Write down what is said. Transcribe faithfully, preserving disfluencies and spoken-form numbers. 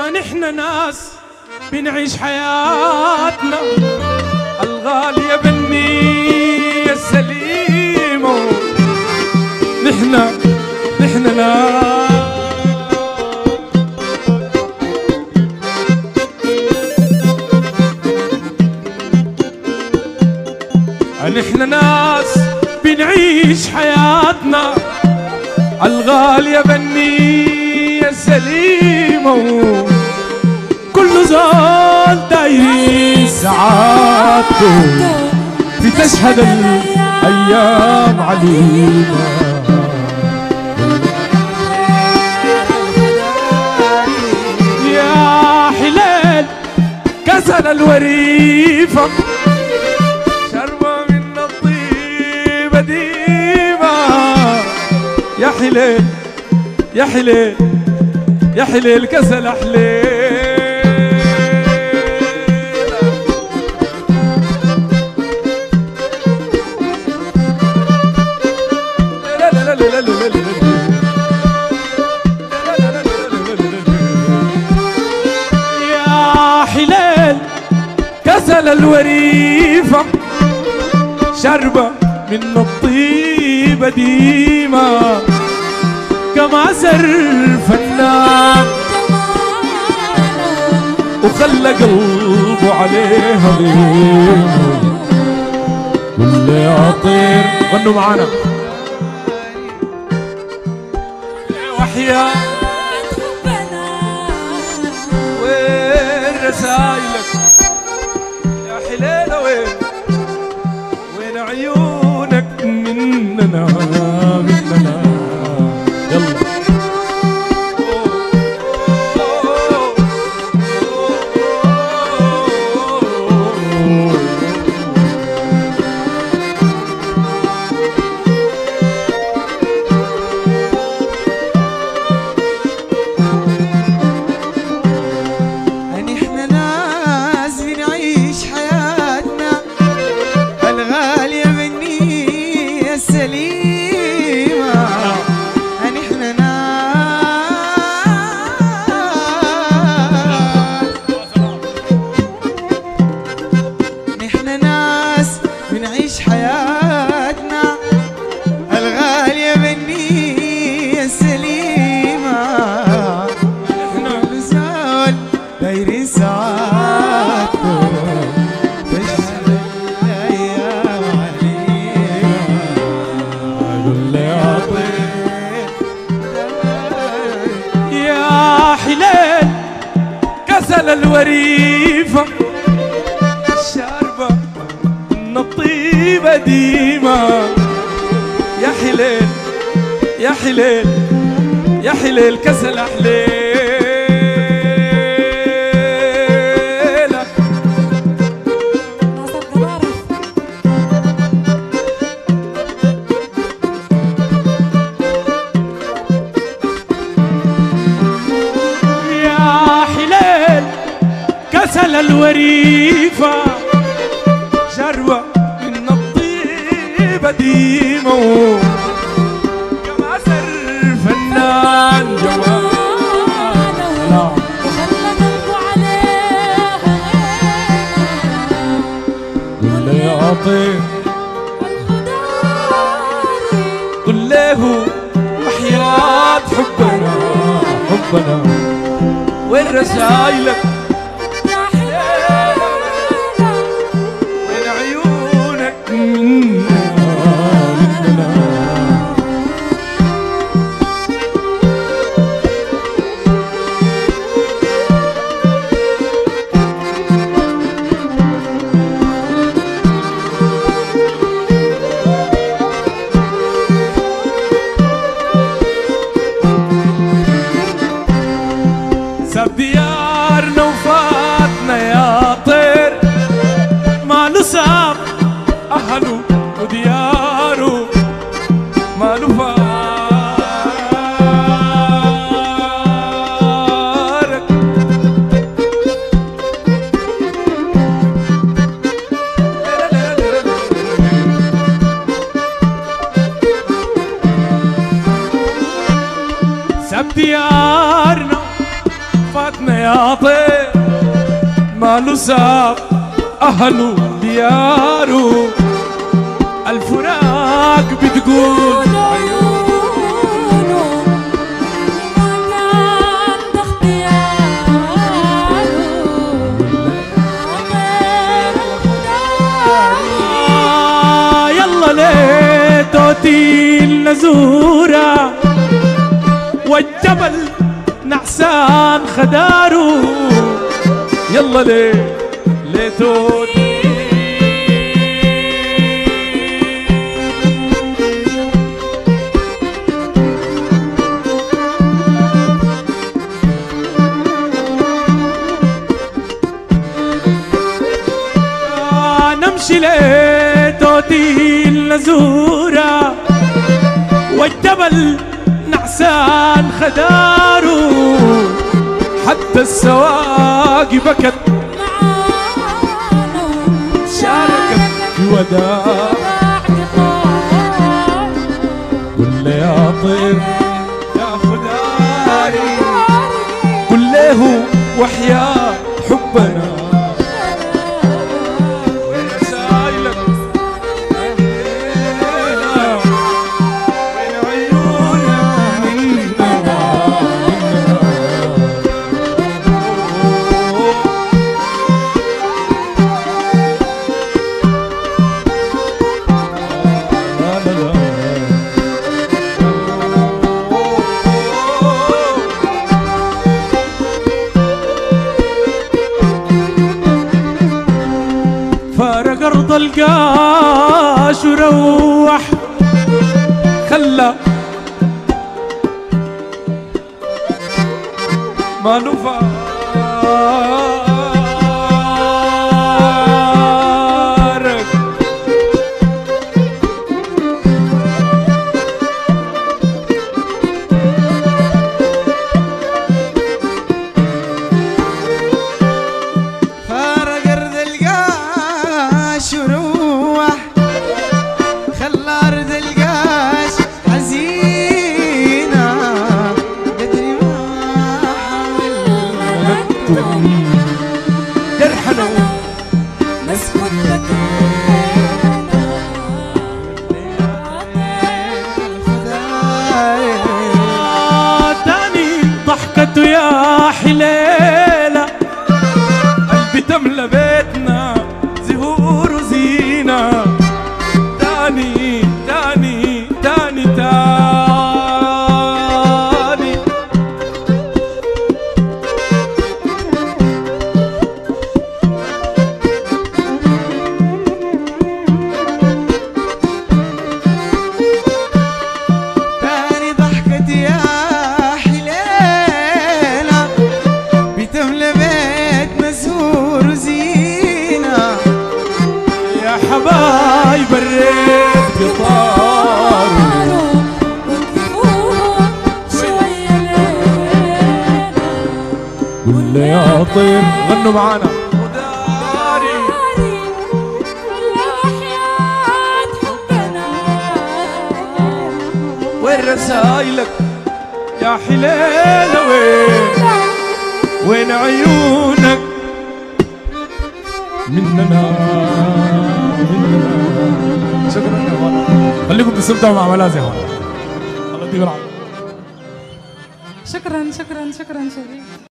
نحن ناس بنعيش حياتنا الغالية بالنية السليمة. نحن نحن ناس نحن ناس بنعيش حياتنا الغالية بالنية السليمة. كل زول داير سعادته في تشهد الأيام علينا. يا حلال كسل الوريفة شربة من الطيبة ديما. يا حلال يا حلال يا حلال كسل حلال. يا حلال كسل الوريفة شربة من الطيبة ديما. كما سر فنان وخلى قلبه عليها ليمة. واللي عطير غنوا معانا وحياة وين رسايلك يا حليلة؟ وين وين عيونك مننا مننا؟ يلا الوريفة الشاربة من الطيبة ديما. يا حليل يا حليل يا حليل كسل حليلة. كسل الوريفة شروة من الطيبة ديمو. كما سر فنان جماله وخلى قلبه عليها. قل له يا عطير قل له وحياة حبنا حبنا. وين رسايلك ساب ديارنا وفاتنا يا طير. ماله ساب أهله ودياره ماله فارق. ساب ديارنا فاتنا يا طير ماله ساب أهله دياره الفراق بتقول عيونه ما كان ده اختياره غير الخدار. يلا ليتوتي النزورة والجبل نعسان خداره يلا ليه ليتوتي نمشي ليتوتي النزورة والجبل نعسان خداره حتى السواقي بكت شاركت في وداع قل لي يا طير يا خداري قل له وحياة حبنا فارق أرض القاش وروح خلى ما نفارق جرحنا نسكت تاني ضحكته يا حليلة قلبي تملى بيتنا زهور وزينة تاني تاني تاني تاني حبايب الريت بطاروا وقفوهم شوية ليلة قل لي يا طير غنوا معانا وداري ولا وحياة حبنا وين رسايلك يا حليلة وين وين عيونك مننا شكرا يا اخوان خليكم تستمتعوا مع ملاذ يا اخوان الله يديكم العافيه شكرا شكرا شكرا شديد.